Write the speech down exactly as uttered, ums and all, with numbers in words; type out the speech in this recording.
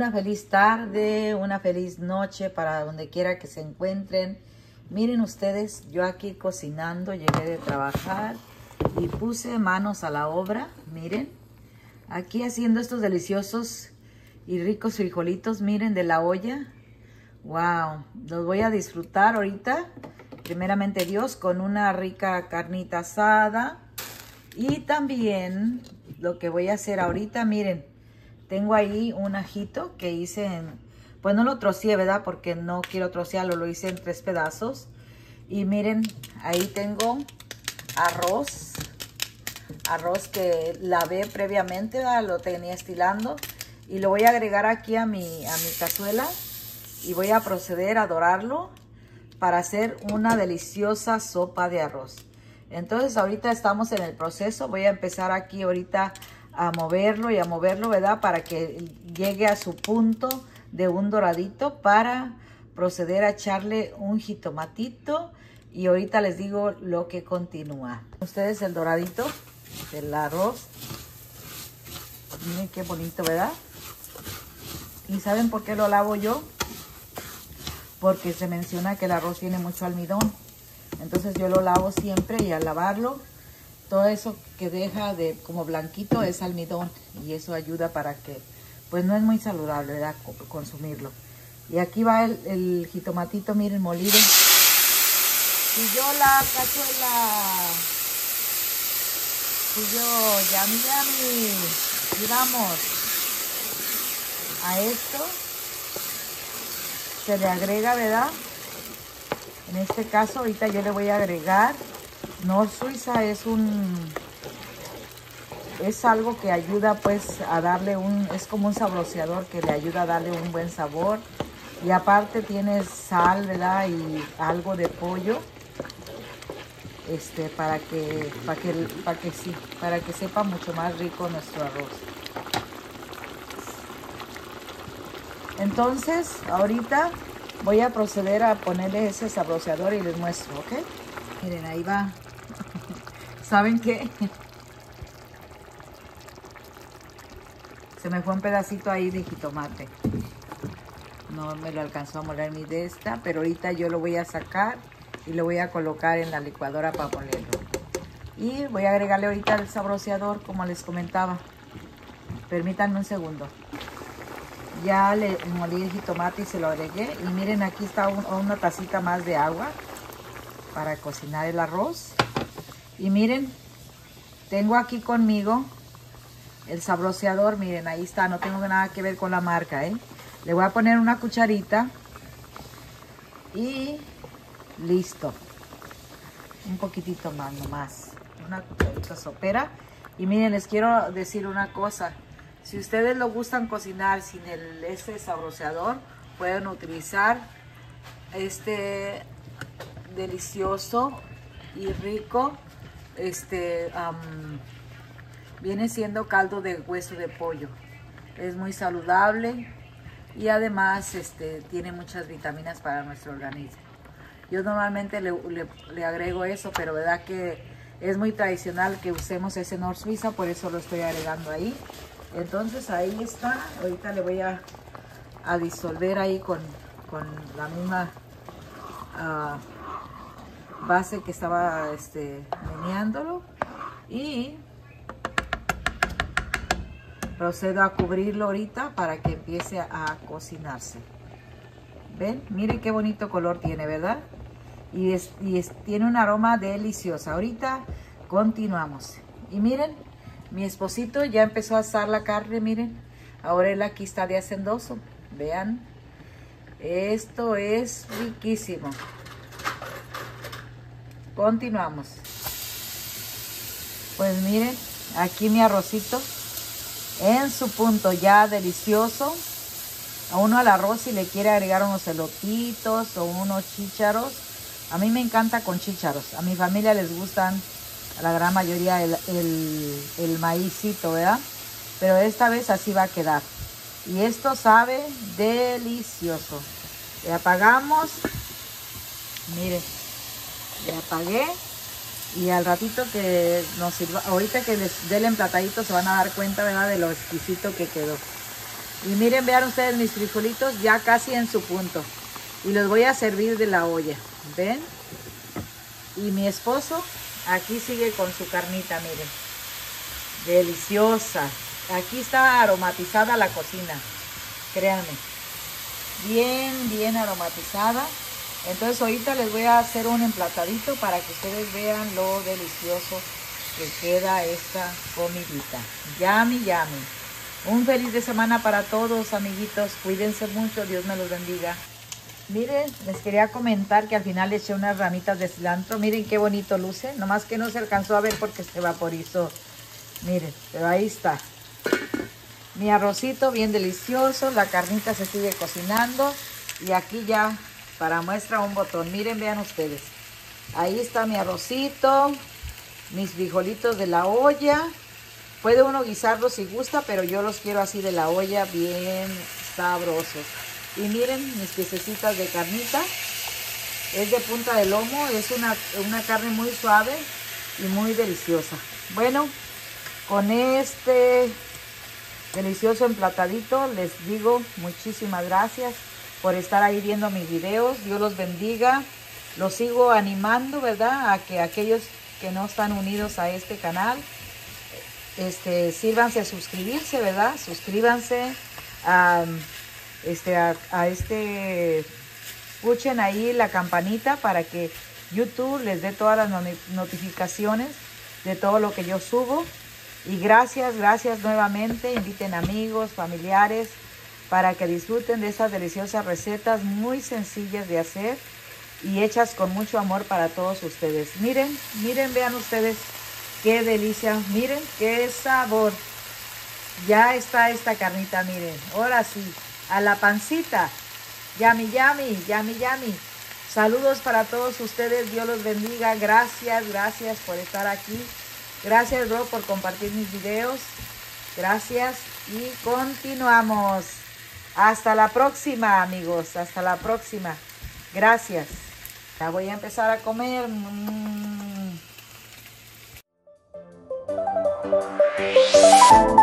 Una feliz tarde, una feliz noche para donde quiera que se encuentren. Miren ustedes, yo aquí cocinando, llegué de trabajar y puse manos a la obra. Miren, aquí haciendo estos deliciosos y ricos frijolitos, miren, de la olla. Wow, los voy a disfrutar ahorita, primeramente Dios, con una rica carnita asada. Y también lo que voy a hacer ahorita, miren, tengo ahí un ajito que hice en, pues no lo troceé, ¿verdad? Porque no quiero trocearlo, lo hice en tres pedazos. Y miren, ahí tengo arroz, arroz que lavé previamente, ¿verdad? Lo tenía estilando. Y lo voy a agregar aquí a mi, a mi cazuela y voy a proceder a dorarlo para hacer una deliciosa sopa de arroz. Entonces ahorita estamos en el proceso, voy a empezar aquí ahorita a moverlo y a moverlo, ¿verdad? Para que llegue a su punto de un doradito para proceder a echarle un jitomatito y ahorita les digo lo que continúa. Ustedes el doradito del arroz, miren qué bonito, ¿verdad? ¿Y saben por qué lo lavo yo? Porque se menciona que el arroz tiene mucho almidón. Entonces yo lo lavo siempre y al lavarlo, todo eso que deja de como blanquito es almidón. Y eso ayuda para que, pues no es muy saludable, ¿verdad? Consumirlo. Y aquí va el, el jitomatito, miren, molido. Y yo la cazuela. Y yo, yami, yami. Y vamos. A esto se le agrega, ¿verdad? En este caso, ahorita yo le voy a agregar Knorr Suiza. Es un... Es algo que ayuda pues a darle un... Es como un saboreador que le ayuda a darle un buen sabor. Y aparte tiene sal, ¿verdad? Y algo de pollo. Este, para que... Para que, para que sí, para que sepa mucho más rico nuestro arroz. Entonces, ahorita voy a proceder a ponerle ese saboreador y les muestro, ¿ok? Miren, ahí va. ¿Saben qué? Se me fue un pedacito ahí de jitomate. No me lo alcanzó a moler mi de esta, pero ahorita yo lo voy a sacar y lo voy a colocar en la licuadora para molerlo. Y voy a agregarle ahorita el saboreador, como les comentaba. Permítanme un segundo. Ya le molí el jitomate y se lo agregué. Y miren, aquí está un, una tacita más de agua para cocinar el arroz. Y miren, tengo aquí conmigo el saboreador. Miren, ahí está, no tengo nada que ver con la marca, ¿eh? Le voy a poner una cucharita. Y listo. Un poquitito más nomás. Una cucharita sopera. Y miren, les quiero decir una cosa. Si ustedes lo gustan cocinar sin el, este saboreador, pueden utilizar este delicioso y rico, este, um, viene siendo caldo de hueso de pollo. Es muy saludable y además este, tiene muchas vitaminas para nuestro organismo. Yo normalmente le, le, le agrego eso, pero verdad que es muy tradicional que usemos ese Knorr Suiza, por eso lo estoy agregando ahí. Entonces ahí está, ahorita le voy a, a disolver ahí con, con la misma uh, base que estaba este, meneándolo y procedo a cubrirlo ahorita para que empiece a cocinarse. ¿Ven? Miren qué bonito color tiene, ¿verdad? Y, es, y es, tiene un aroma delicioso. Ahorita continuamos. Y miren, mi esposito ya empezó a asar la carne, miren. Ahora él aquí está de hacendoso. Vean. Esto es riquísimo. Continuamos. Pues miren, aquí mi arrocito en su punto ya delicioso. A uno al arroz si le quiere agregar unos elotitos o unos chícharos. A mí me encanta con chícharos. A mi familia les gustan a la gran mayoría el, el, el maízito, ¿verdad? Pero esta vez así va a quedar. Y esto sabe delicioso. Le apagamos. Miren, le apagué. Y al ratito que nos sirva, ahorita que les dé el emplatadito se van a dar cuenta, ¿verdad? De lo exquisito que quedó. Y miren, vean ustedes mis frijolitos ya casi en su punto. Y los voy a servir de la olla. ¿Ven? Y mi esposo aquí sigue con su carnita, miren. Deliciosa. Aquí está aromatizada la cocina. Créanme. Bien, bien aromatizada. Entonces ahorita les voy a hacer un emplatadito para que ustedes vean lo delicioso que queda esta comidita. Yummy, yummy. Un feliz de semana para todos, amiguitos. Cuídense mucho. Dios me los bendiga. Miren, les quería comentar que al final le eché unas ramitas de cilantro. Miren qué bonito luce. Nomás que no se alcanzó a ver porque se vaporizó. Miren, pero ahí está. Mi arrocito bien delicioso. La carnita se sigue cocinando. Y aquí ya, para muestra, un botón. Miren, vean ustedes. Ahí está mi arrocito. Mis frijolitos de la olla. Puede uno guisarlos si gusta, pero yo los quiero así de la olla, bien sabrosos. Y miren mis piececitas de carnita. Es de punta de lomo, es una, una carne muy suave y muy deliciosa. Bueno, con este delicioso emplatadito les digo muchísimas gracias por estar ahí viendo mis videos. Dios los bendiga. Los sigo animando, ¿verdad? A que aquellos que no están unidos a este canal, Este, sírvanse a suscribirse, ¿verdad? Suscríbanse a, este, a, a este, escuchen ahí la campanita para que YouTube les dé todas las notificaciones de todo lo que yo subo. Y gracias, gracias nuevamente. Inviten amigos, familiares, para que disfruten de estas deliciosas recetas muy sencillas de hacer y hechas con mucho amor para todos ustedes. Miren, miren, vean ustedes. ¡Qué delicia! Miren, qué sabor. Ya está esta carnita, miren. Ahora sí, a la pancita. Yummy, yummy, yummy, yummy. Saludos para todos ustedes. Dios los bendiga. Gracias, gracias por estar aquí. Gracias, bro, por compartir mis videos. Gracias. Y continuamos. Hasta la próxima, amigos. Hasta la próxima. Gracias. Ya voy a empezar a comer. Mm.